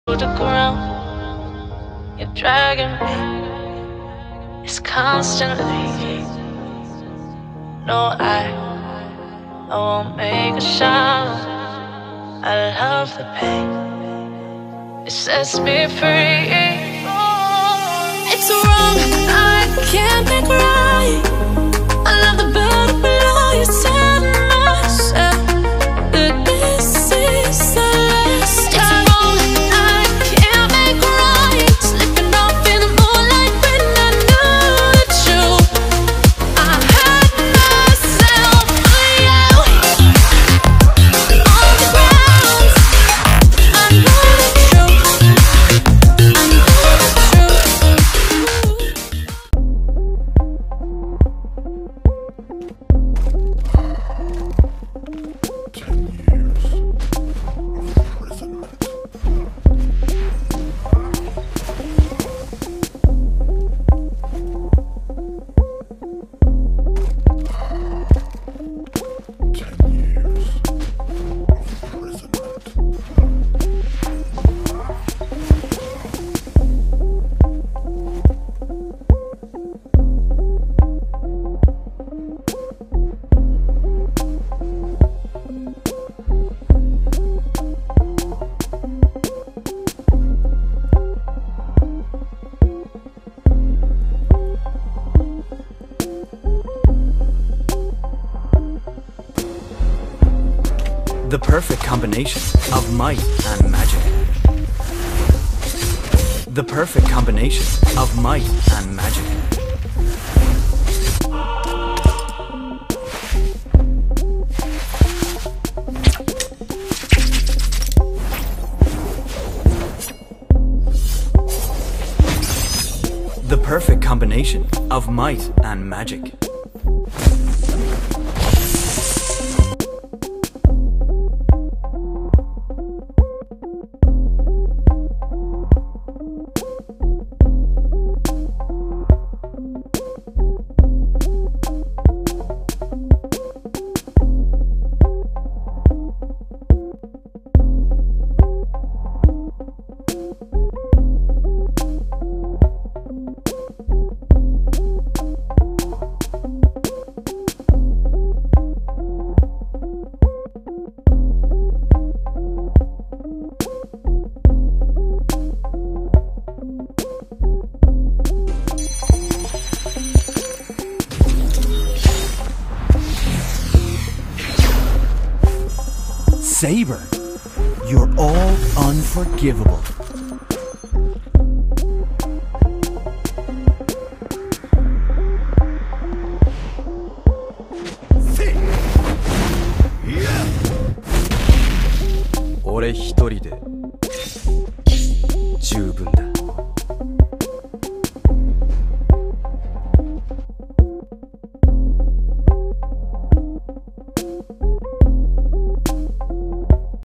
to the ground. You're dragging me. It's constantly. No, I won't make a sound. I love the pain. It sets me free. It's wrong, I can't make right. I love the better below. You said myself that this is the last time. It's wrong, I can't make right. Slipping off in the moonlight when I knew the truth. I had myself for you. On the ground, I know the truth. I know the truth. The perfect combination of might and magic. The perfect combination of might and magic. The perfect combination of might and magic. Saber, you're all unforgivable. Ore 一人で十分だ。